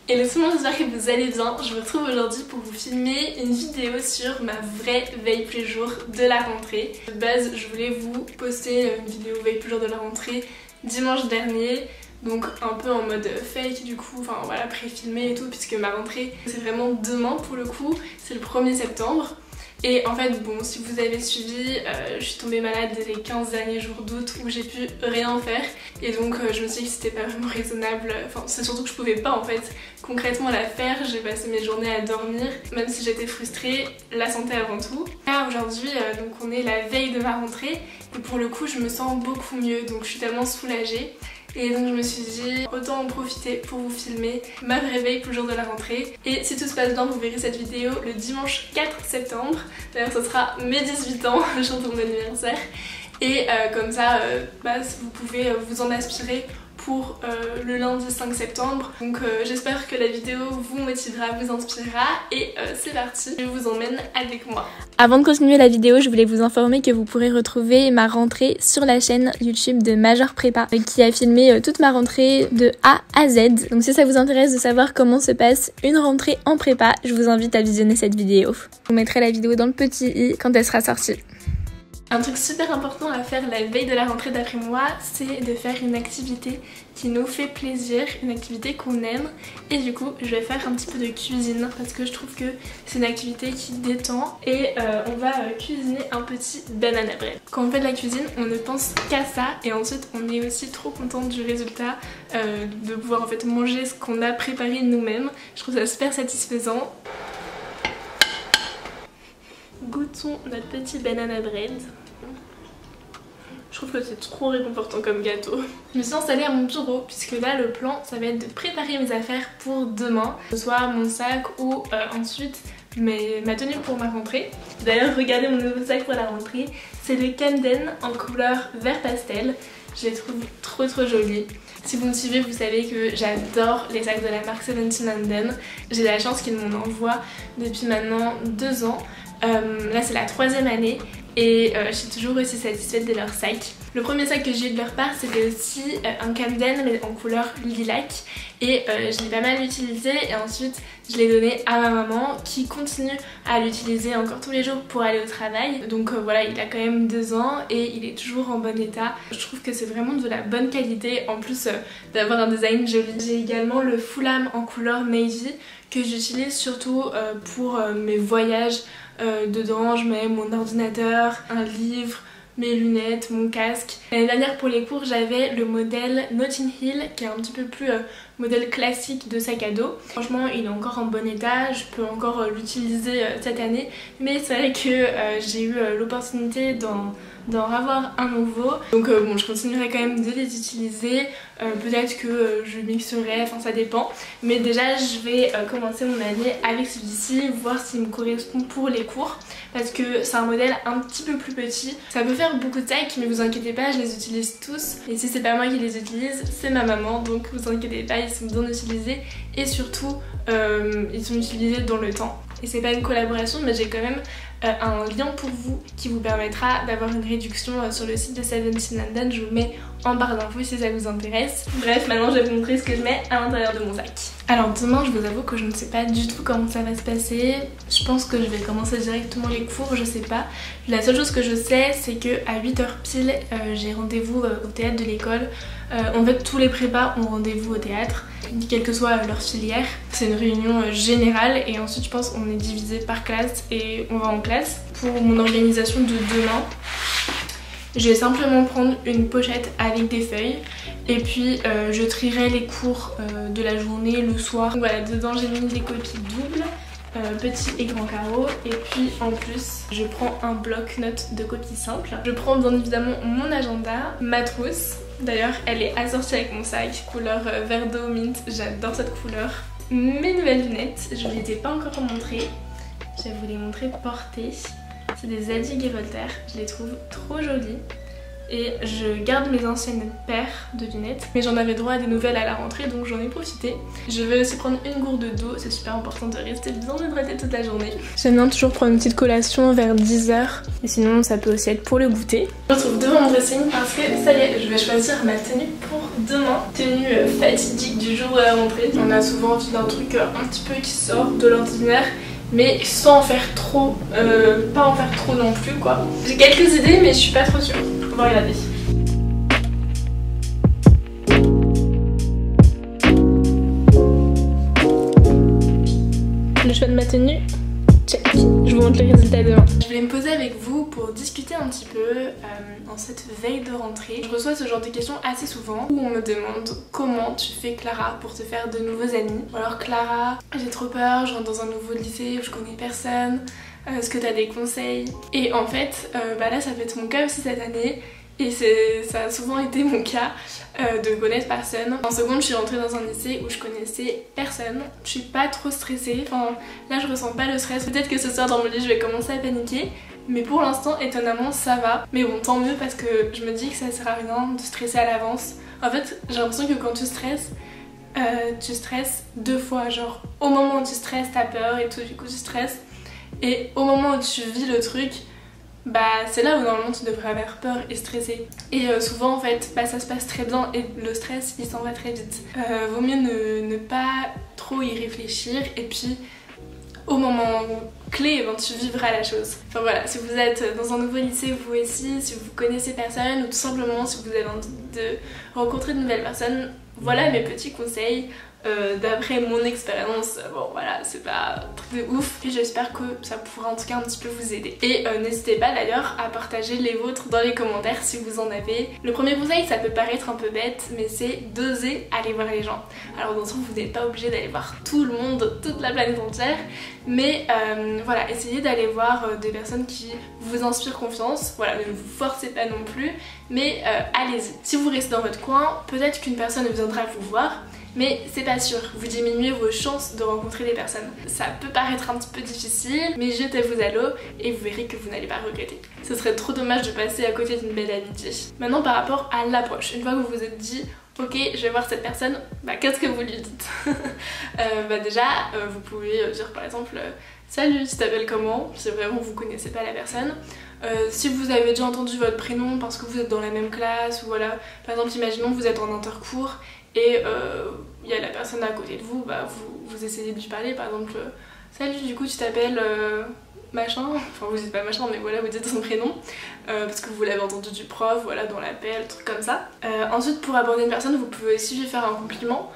Hello tout le monde, j'espère que vous allez bien. Je vous retrouve aujourd'hui pour vous filmer une vidéo sur ma vraie veille plus jour de la rentrée. De base, je voulais vous poster une vidéo veille plus jour de la rentrée dimanche dernier. Donc un peu en mode fake du coup, enfin voilà, pré-filmé et tout, puisque ma rentrée c'est vraiment demain pour le coup, c'est le 1er septembre. Et en fait bon, si vous avez suivi, je suis tombée malade les 15 derniers jours d'août où j'ai pu rien faire. Et donc je me suis dit que c'était pas vraiment raisonnable, enfin c'est surtout que je pouvais pas en fait concrètement la faire. J'ai passé mes journées à dormir, même si j'étais frustrée, la santé avant tout. Là aujourd'hui donc on est la veille de ma rentrée et pour le coup je me sens beaucoup mieux, donc je suis tellement soulagée. Et donc je me suis dit autant en profiter pour vous filmer ma vraie veille pour le jour de la rentrée. Et si tout se passe bien, vous verrez cette vidéo le dimanche 4 septembre. D'ailleurs ce sera mes 18 ans, le jour de mon anniversaire. Et comme ça vous pouvez vous en inspirer pour le lundi 5 septembre. Donc j'espère que la vidéo vous motivera, vous inspirera. Et c'est parti, je vous emmène avec moi. Avant de continuer la vidéo, je voulais vous informer que vous pourrez retrouver ma rentrée sur la chaîne YouTube de Major Prépa qui a filmé toute ma rentrée de A à Z. Donc si ça vous intéresse de savoir comment se passe une rentrée en prépa, je vous invite à visionner cette vidéo. Je vous mettrai la vidéo dans le petit i quand elle sera sortie. Un truc super important à faire la veille de la rentrée d'après moi, c'est de faire une activité qui nous fait plaisir, une activité qu'on aime. Et du coup je vais faire un petit peu de cuisine parce que je trouve que c'est une activité qui détend. Et on va cuisiner un petit banana bread. Quand on fait de la cuisine on ne pense qu'à ça et ensuite on est aussi trop contente du résultat, de pouvoir en fait manger ce qu'on a préparé nous-mêmes. Je trouve ça super satisfaisant. Goûtons notre petit banana bread. Je trouve que c'est trop réconfortant comme gâteau. Je me suis installée à mon bureau puisque là le plan ça va être de préparer mes affaires pour demain. Que ce soit mon sac ou ensuite ma tenue pour ma rentrée. D'ailleurs regardez mon nouveau sac pour la rentrée. C'est le Camden en couleur vert pastel. Je les trouve trop jolis. Si vous me suivez, vous savez que j'adore les sacs de la marque 17 London. J'ai la chance qu'ils m'en envoient depuis maintenant 2 ans. Là c'est la 3e année et je suis toujours aussi satisfaite de leur sac. Le premier sac que j'ai eu de leur part c'était aussi un Camden mais en couleur lilac et je l'ai pas mal utilisé et ensuite je l'ai donné à ma maman qui continue à l'utiliser encore tous les jours pour aller au travail. Donc voilà, il a quand même 2 ans et il est toujours en bon état. Je trouve que c'est vraiment de la bonne qualité en plus d'avoir un design joli. J'ai également le Fulham en couleur navy que j'utilise surtout pour mes voyages. Dedans je mets mon ordinateur, un livre, mes lunettes, mon casque. L'année dernière pour les cours j'avais le modèle Notting Hill qui est un petit peu plus modèle classique de sac à dos. Franchement il est encore en bon état, je peux encore l'utiliser cette année. Mais c'est vrai que j'ai eu l'opportunité d'en avoir un nouveau. Donc bon, je continuerai quand même de les utiliser. Peut-être que je mixerai, enfin ça dépend. Mais déjà je vais commencer mon année avec celui-ci, voir s'il me correspond pour les cours. Parce que c'est un modèle un petit peu plus petit. Ça peut faire beaucoup de sacs mais vous inquiétez pas, je les utilise tous. Et si c'est pas moi qui les utilise, c'est ma maman. Donc vous inquiétez pas, ils sont bien utilisés. Et surtout, ils sont utilisés dans le temps. Et c'est pas une collaboration mais j'ai quand même un lien pour vous qui vous permettra d'avoir une réduction sur le site de 17 London. Je vous mets en barre d'infos si ça vous intéresse. Bref, maintenant je vais vous montrer ce que je mets à l'intérieur de mon sac. Alors demain je vous avoue que je ne sais pas du tout comment ça va se passer. Je pense que je vais commencer directement les cours, je sais pas. La seule chose que je sais c'est que à 8h pile j'ai rendez-vous au théâtre de l'école. En fait tous les prépas ont rendez-vous au théâtre, quelle que soit leur filière. C'est une réunion générale et ensuite je pense qu'on est divisé par classe et on va en classe. Pour mon organisation de demain, je vais simplement prendre une pochette avec des feuilles et puis je trierai les cours de la journée le soir. Donc voilà, dedans j'ai mis des copies doubles, petit et grand carreau, et puis en plus je prends un bloc-notes de copies simples. Je prends bien évidemment mon agenda, ma trousse. D'ailleurs elle est assortie avec mon sac, couleur vert d'eau mint, j'adore cette couleur. Mes nouvelles lunettes, je ne les ai pas encore montrées, je vais vous les montrer portées. C'est des Zadig et Voltaire, je les trouve trop jolies. Et je garde mes anciennes paires de lunettes. Mais j'en avais droit à des nouvelles à la rentrée donc j'en ai profité. Je vais aussi prendre une gourde d'eau, c'est super important de rester bien hydraté toute la journée. J'aime bien toujours prendre une petite collation vers 10h. Et sinon ça peut aussi être pour le goûter. Je me retrouve devant mon dressing parce que ça y est, je vais choisir ma tenue pour demain. Tenue fatidique du jour de la rentrée. On a souvent envie d'un truc un petit peu qui sort de l'ordinaire, mais sans en faire trop, pas en faire trop non plus quoi. J'ai quelques idées mais je suis pas trop sûre. On va regarder. Le choix de ma tenue, check. Je vous montre le résultat demain. Je voulais me poser avec vous pour discuter un petit peu en cette veille de rentrée. Je reçois ce genre de questions assez souvent où on me demande comment tu fais Clara pour te faire de nouveaux amis. Ou alors Clara, j'ai trop peur, je rentre dans un nouveau lycée où je connais personne, est-ce que t'as des conseils? Et en fait, là ça peut être mon cas aussi cette année. Et ça a souvent été mon cas de connaître personne. En seconde, je suis rentrée dans un lycée où je connaissais personne. Je suis pas trop stressée. Enfin, là, je ressens pas le stress. Peut-être que ce soir dans mon lit, je vais commencer à paniquer. Mais pour l'instant, étonnamment, ça va. Mais bon, tant mieux parce que je me dis que ça sert à rien de stresser à l'avance. En fait, j'ai l'impression que quand tu stresses deux fois. Genre, au moment où tu stresses, t'as peur et tout, du coup, tu stresses. Et au moment où tu vis le truc, c'est là où normalement tu devrais avoir peur et stresser. Et souvent en fait ça se passe très bien et le stress il s'en va très vite. Vaut mieux ne pas trop y réfléchir et puis au moment clé tu vivras la chose. Enfin voilà, si vous êtes dans un nouveau lycée vous aussi, si vous connaissez personne ou tout simplement si vous avez envie de rencontrer de nouvelles personnes, voilà mes petits conseils. D'après mon expérience, bon voilà, c'est pas un truc de ouf, puis j'espère que ça pourra en tout cas un petit peu vous aider. Et n'hésitez pas d'ailleurs à partager les vôtres dans les commentaires si vous en avez. Le premier conseil, ça peut paraître un peu bête, mais c'est d'oser aller voir les gens. Alors dans le sens, vous n'êtes pas obligé d'aller voir tout le monde, toute la planète entière, mais voilà, essayez d'aller voir des personnes qui vous inspirent confiance. Voilà, ne vous forcez pas non plus, mais allez-y. Si vous restez dans votre coin, peut-être qu'une personne viendra vous voir, mais c'est pas sûr, vous diminuez vos chances de rencontrer des personnes. Ça peut paraître un petit peu difficile, mais jetez-vous à l'eau et vous verrez que vous n'allez pas regretter. Ce serait trop dommage de passer à côté d'une belle amitié. Maintenant par rapport à l'approche, une fois que vous vous êtes dit ok, je vais voir cette personne, qu'est-ce que vous lui dites? Déjà, vous pouvez dire par exemple salut, tu t'appelles comment? Si vraiment vous connaissez pas la personne. Si vous avez déjà entendu votre prénom parce que vous êtes dans la même classe, ou voilà, par exemple imaginons que vous êtes en intercours et il y a la personne à côté de vous, vous essayez de lui parler, par exemple salut, du coup tu t'appelles machin, enfin vous dites pas machin mais voilà, vous dites son prénom parce que vous l'avez entendu du prof, voilà, dans l'appel, truc comme ça. Ensuite pour aborder une personne, vous pouvez aussi lui faire un compliment.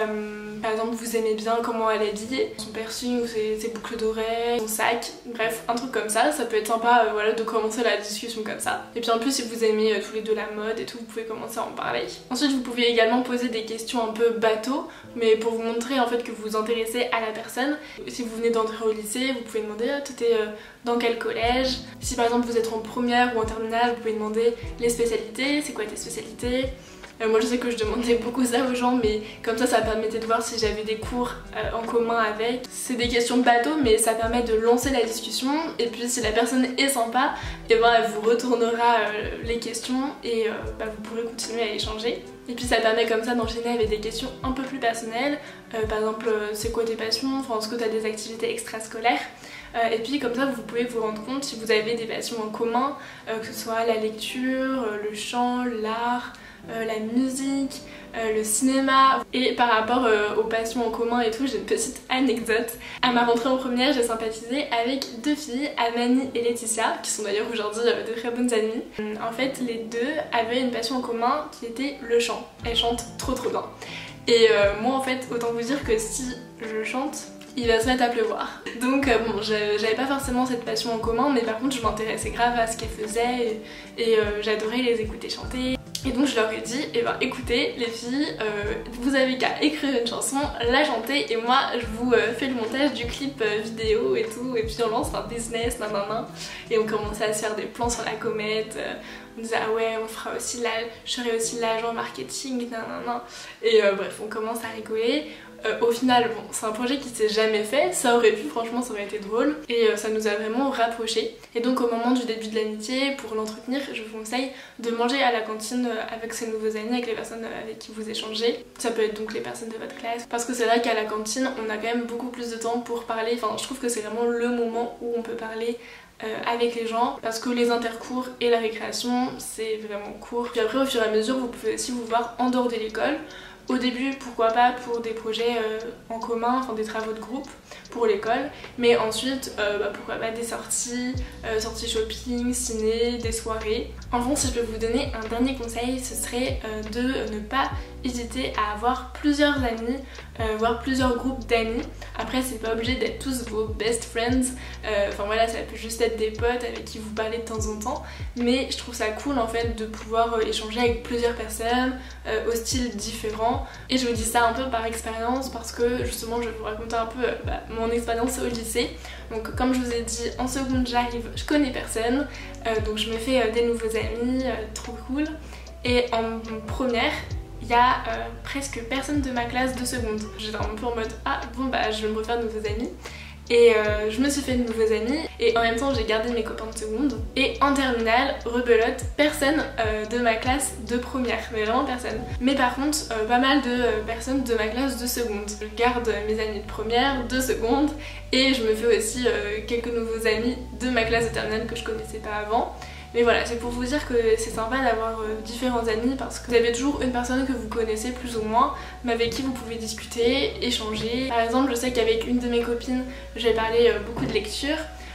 Par exemple, vous aimez bien comment elle est habillée, son piercing ou ses boucles d'oreilles, son sac, bref, un truc comme ça. Ça peut être sympa voilà, de commencer la discussion comme ça. Et puis en plus, si vous aimez tous les deux la mode et tout, vous pouvez commencer à en parler. Ensuite, vous pouvez également poser des questions un peu bateau, mais pour vous montrer en fait que vous vous intéressez à la personne. Si vous venez d'entrer au lycée, vous pouvez demander toi t'es dans quel collège. Si par exemple vous êtes en première ou en terminale, vous pouvez demander les spécialités, c'est quoi tes spécialités. Moi je sais que je demandais beaucoup ça aux gens, mais comme ça permettait de voir si j'avais des cours en commun avec. C'est des questions bateau mais ça permet de lancer la discussion et puis si la personne est sympa, elle vous retournera les questions et vous pourrez continuer à échanger. Et puis ça permet comme ça d'enchaîner avec des questions un peu plus personnelles, par exemple c'est quoi tes passions, enfin est-ce que tu as des activités extrascolaires. Et puis comme ça vous pouvez vous rendre compte si vous avez des passions en commun, que ce soit la lecture, le chant, l'art, la musique, le cinéma. Et par rapport aux passions en commun et tout, j'ai une petite anecdote. À ma rentrée en première, j'ai sympathisé avec deux filles, Amani et Laetitia, qui sont d'ailleurs aujourd'hui de très bonnes amies. En fait, les deux avaient une passion en commun qui était le chant. Elles chantent trop bien. Et moi en fait, autant vous dire que si je chante, il va se mettre à pleuvoir. Donc bon, j'avais pas forcément cette passion en commun, mais par contre je m'intéressais grave à ce qu'elles faisaient et j'adorais les écouter chanter. Et donc je leur ai dit, écoutez les filles, vous avez qu'à écrire une chanson, la chanter et moi je vous fais le montage du clip vidéo et tout, et puis on lance un business, nanana. Et on commençait à se faire des plans sur la comète, on disait ah ouais on fera aussi je serai aussi l'agent marketing, nanana. Et bref on commence à rigoler. Au final, bon, c'est un projet qui s'est jamais fait, ça aurait pu, franchement ça aurait été drôle et ça nous a vraiment rapprochés. Et donc au moment du début de l'amitié, pour l'entretenir, je vous conseille de manger à la cantine avec ses nouveaux amis, avec les personnes avec qui vous échangez. Ça peut être donc les personnes de votre classe, parce que c'est vrai qu'à la cantine on a quand même beaucoup plus de temps pour parler, enfin je trouve que c'est vraiment le moment où on peut parler avec les gens, parce que les intercours et la récréation c'est vraiment court. Puis après au fur et à mesure vous pouvez aussi vous voir en dehors de l'école. Au début, pourquoi pas pour des projets en commun, enfin des travaux de groupe pour l'école, mais ensuite pourquoi pas des sorties, sorties shopping, ciné, des soirées. Enfin, si je peux vous donner un dernier conseil, ce serait de ne pas hésiter à avoir plusieurs amis, voire plusieurs groupes d'amis. Après c'est pas obligé d'être tous vos best friends, enfin voilà, ça peut juste être des potes avec qui vous parlez de temps en temps, mais je trouve ça cool en fait de pouvoir échanger avec plusieurs personnes aux styles différents. Et je vous dis ça un peu par expérience parce que justement je vais vous raconter un peu mon expérience au lycée. Donc comme je vous ai dit, en seconde j'arrive, je connais personne, donc je me fais des nouveaux amis, trop cool. Et en première, il y a presque personne de ma classe de seconde. J'étais un peu en mode ah bon bah je vais me refaire de nouveaux amis. Et je me suis fait de nouveaux amis et en même temps j'ai gardé mes copains de seconde. Et en terminale, rebelote, personne de ma classe de première, mais vraiment personne. Mais par contre, pas mal de personnes de ma classe de seconde. Je garde mes amis de première, de seconde et je me fais aussi quelques nouveaux amis de ma classe de terminale que je connaissais pas avant. Mais voilà, c'est pour vous dire que c'est sympa d'avoir différents amis parce que vous avez toujours une personne que vous connaissez plus ou moins, mais avec qui vous pouvez discuter, échanger. Par exemple, je sais qu'avec une de mes copines, j'ai parlé beaucoup de lecture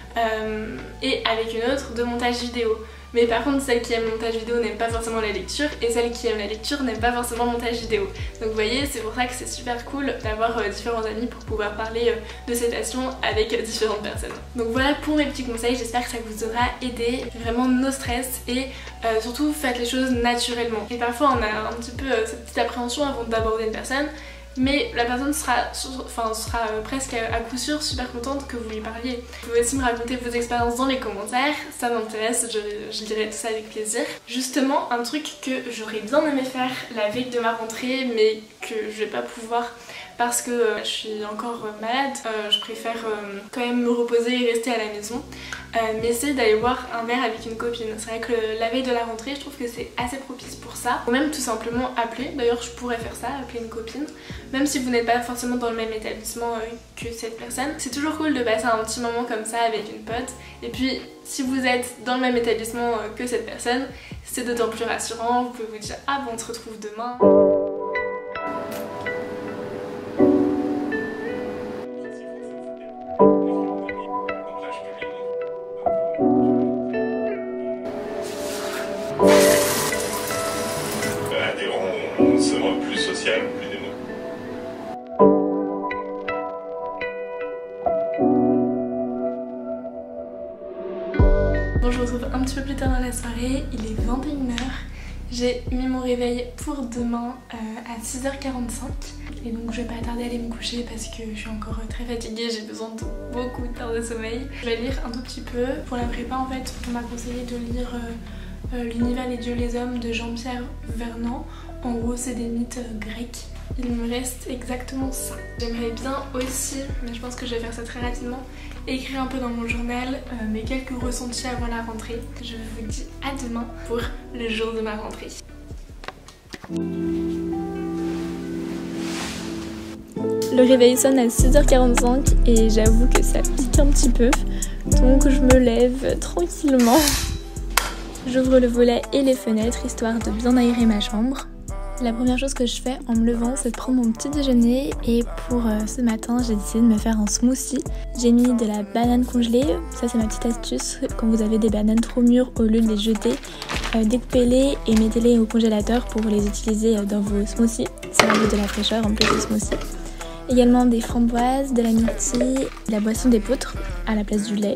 et avec une autre de montage vidéo. Mais par contre, celle qui aime le montage vidéo n'aime pas forcément la lecture et celle qui aime la lecture n'aime pas forcément le montage vidéo. Donc vous voyez, c'est pour ça que c'est super cool d'avoir différents amis pour pouvoir parler de ces passions avec différentes personnes. Donc voilà pour mes petits conseils, j'espère que ça vous aura aidé. Vraiment no stress et surtout faites les choses naturellement. Et parfois on a un petit peu cette petite appréhension avant d'aborder une personne, mais la personne sera presque à coup sûr super contente que vous lui parliez. Vous pouvez aussi me raconter vos expériences dans les commentaires, ça m'intéresse, je dirai tout ça avec plaisir. Justement, un truc que j'aurais bien aimé faire la veille de ma rentrée mais que je vais pas pouvoir parce que je suis encore malade, je préfère quand même me reposer et rester à la maison. Mais c'est d'aller boire un verre avec une copine. C'est vrai que la veille de la rentrée, je trouve que c'est assez propice pour ça. Ou même tout simplement appeler, d'ailleurs je pourrais faire ça, appeler une copine. Même si vous n'êtes pas forcément dans le même établissement que cette personne. C'est toujours cool de passer un petit moment comme ça avec une pote. Et puis si vous êtes dans le même établissement que cette personne, c'est d'autant plus rassurant. Vous pouvez vous dire ah bon on se retrouve demain. On sera plus social, plus démo. Bon, je vous retrouve un petit peu plus tard dans la soirée, il est 21h. J'ai mis mon réveil pour demain à 6h45 et donc je vais pas tarder à aller me coucher parce que je suis encore très fatiguée, j'ai besoin de beaucoup d'heures de sommeil. Je vais lire un tout petit peu. Pour la prépa en fait, on m'a conseillé de lire L'univers, les dieux, les hommes de Jean-Pierre Vernant. En gros c'est des mythes grecs. Il me reste exactement ça. J'aimerais bien aussi, mais je pense que je vais faire ça très rapidement, écrire un peu dans mon journal mes quelques ressentis avant la rentrée. Je vous dis à demain pour le jour de ma rentrée. Le réveil sonne à 6h45 et j'avoue que ça pique un petit peu. Donc je me lève tranquillement. J'ouvre le volet et les fenêtres histoire de bien aérer ma chambre. La première chose que je fais en me levant, c'est de prendre mon petit déjeuner et pour ce matin, j'ai décidé de me faire un smoothie. J'ai mis de la banane congelée, ça c'est ma petite astuce, quand vous avez des bananes trop mûres, au lieu de les jeter, découpez-les et mettez-les au congélateur pour les utiliser dans vos smoothies. Ça rajoute de la fraîcheur en plus du smoothie. Également des framboises, de la myrtille, de la boisson d'épeautre à la place du lait.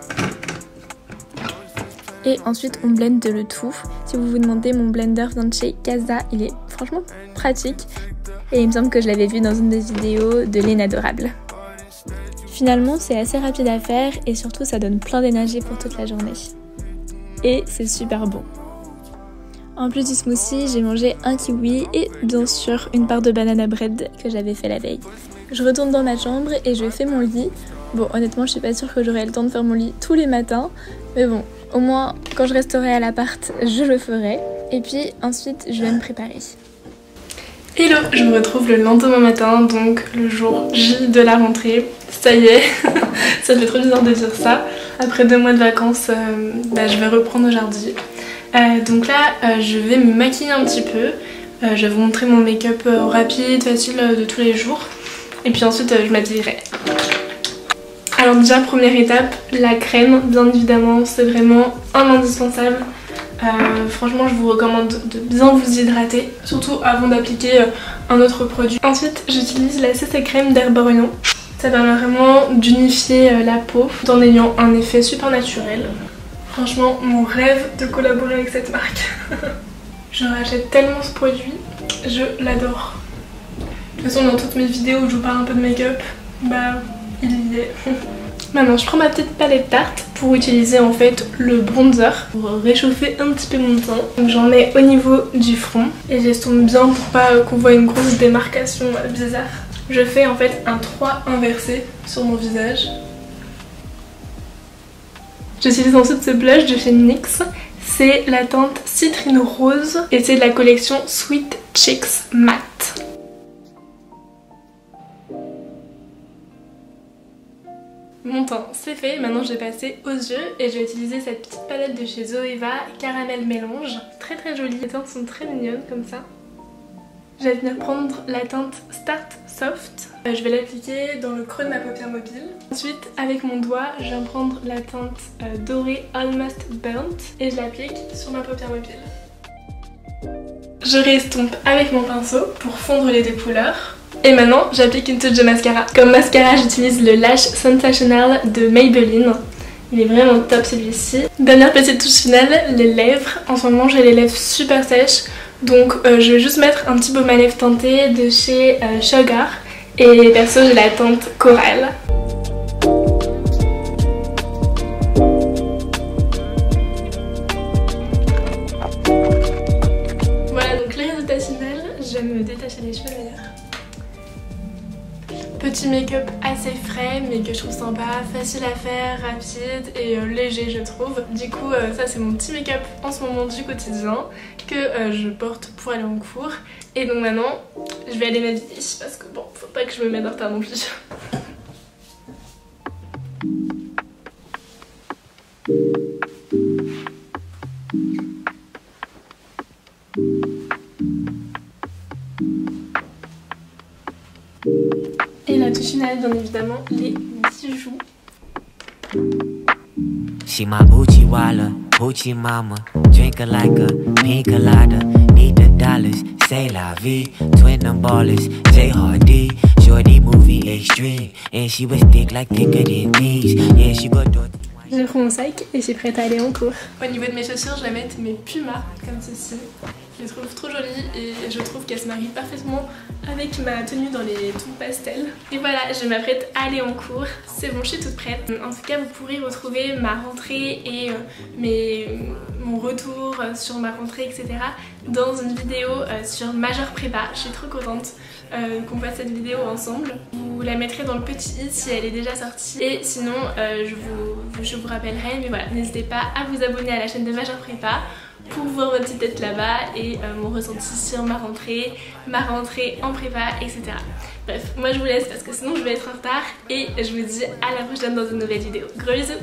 Et ensuite on blende le tout. Si vous vous demandez, mon blender vient de chez Casa, il est franchement pratique. Et il me semble que je l'avais vu dans une des vidéos de Léna Adorable. Finalement c'est assez rapide à faire et surtout ça donne plein d'énergie pour toute la journée. Et c'est super bon. En plus du smoothie, j'ai mangé un kiwi et bien sûr une part de banana bread que j'avais fait la veille. Je retourne dans ma chambre et je fais mon lit. Bon honnêtement je suis pas sûre que j'aurai le temps de faire mon lit tous les matins, mais bon, au moins quand je resterai à l'appart, je le ferai. Et puis ensuite je vais me préparer. Hello, je me retrouve le lendemain matin, donc le jour J de la rentrée. Ça y est, ça fait trop bizarre de dire ça. Après 2 mois de vacances, je vais reprendre aujourd'hui. Donc là, je vais me maquiller un petit peu. Je vais vous montrer mon make-up rapide, facile de tous les jours. Et puis ensuite, je m'habillerai. Alors déjà, première étape, la crème, bien évidemment, c'est vraiment un indispensable. Franchement, je vous recommande de bien vous hydrater, surtout avant d'appliquer un autre produit. Ensuite, j'utilise la CC crème d'Herborian. Ça permet vraiment d'unifier la peau tout en ayant un effet super naturel. Franchement, mon rêve de collaborer avec cette marque. Je rachète tellement ce produit, je l'adore. De toute façon, dans toutes mes vidéos où je vous parle un peu de make-up, il y est. Maintenant, je prends ma petite palette Tarte pour utiliser en fait le bronzer pour réchauffer un petit peu mon teint. Donc j'en mets au niveau du front et j'estompe bien pour pas qu'on voit une grosse démarcation bizarre. Je fais en fait un 3 inversé sur mon visage. J'utilise ensuite ce blush de chez NYX. C'est la teinte Citrine Rose et c'est de la collection Sweet Cheeks Matte. Mon teint c'est fait, maintenant je vais passer aux yeux et je vais utiliser cette petite palette de chez Zoeva Caramel Mélange. Très très jolie, les teintes sont très mignonnes comme ça. Je vais venir prendre la teinte Start Soft. Je vais l'appliquer dans le creux de ma paupière mobile. Ensuite, avec mon doigt, je viens prendre la teinte dorée Almost Burnt et je l'applique sur ma paupière mobile. Je restompe avec mon pinceau pour fondre les deux couleurs. Et maintenant, j'applique une touche de mascara. Comme mascara, j'utilise le Lash Sensational de Maybelline. Il est vraiment top celui-ci. Dernière petite touche finale, les lèvres. En ce moment, j'ai les lèvres super sèches. Donc je vais juste mettre un petit baume à lèvres teinté de chez Sugar. Et perso, j'ai la teinte Coral. Voilà donc le résultat final. Je vais me détacher les cheveux d'ailleurs. Petit make-up assez frais mais que je trouve sympa, facile à faire, rapide et léger je trouve. Du coup ça c'est mon petit make-up en ce moment du quotidien que je porte pour aller en cours. Et donc maintenant je vais aller m'habiller parce que bon faut pas que je me mette en retard non plus. Et la touche finale, bien évidemment, les bijoux. She my Gucci Walla, Gucci mama, drink her like a pina colada, need the dollars, say la vie, twin them ballers, J Hardy, shorty movie extreme, and she was thick like thicker than these, yeah she got dirty. J'ai pris mon sac et j'ai prête à aller en cours. Au niveau de mes chaussures, je vais mettre mes Puma comme ceci. Je les trouve trop jolies et je trouve qu'elles se marient parfaitement avec ma tenue dans les tons pastels. Et voilà, je m'apprête à aller en cours. C'est bon, je suis toute prête. En tout cas, vous pourrez retrouver ma rentrée et mon retour sur ma rentrée, etc. dans une vidéo sur Majeure Prépa. Je suis trop contente qu'on fasse cette vidéo ensemble. Vous la mettrez dans le petit i si elle est déjà sortie. Et sinon, je vous rappellerai. Mais voilà, n'hésitez pas à vous abonner à la chaîne de Majeure Prépa pour voir votre petite tête là-bas et mon ressenti sur ma rentrée en prépa, etc. Bref, moi je vous laisse parce que sinon je vais être en retard et je vous dis à la prochaine dans une nouvelle vidéo. Gros bisous!